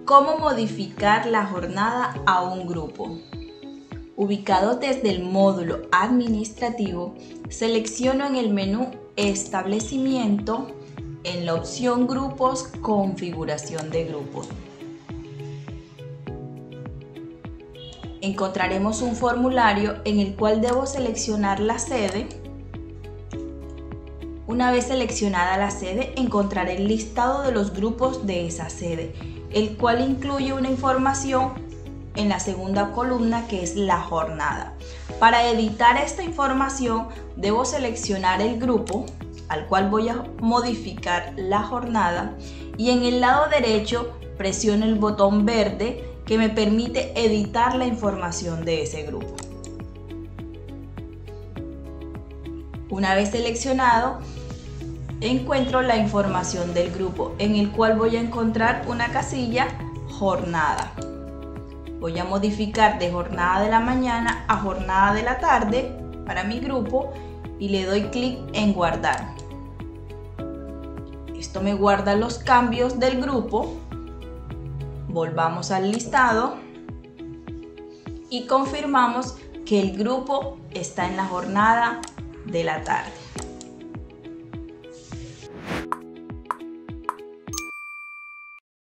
¿Cómo modificar la jornada a un grupo? Ubicado desde el módulo administrativo, selecciono en el menú Establecimiento, en la opción Grupos, Configuración de grupos. Encontraremos un formulario en el cual debo seleccionar la sede. Una vez seleccionada la sede, encontraré el listado de los grupos de esa sede, el cual incluye una información en la segunda columna que es la jornada. Para editar esta información, debo seleccionar el grupo al cual voy a modificar la jornada y en el lado derecho presiono el botón verde que me permite editar la información de ese grupo. Una vez seleccionado, encuentro la información del grupo en el cual voy a encontrar una casilla jornada. Voy a modificar de jornada de la mañana a jornada de la tarde para mi grupo y le doy clic en guardar. Esto me guarda los cambios del grupo. Volvamos al listado y confirmamos que el grupo está en la jornada de la tarde.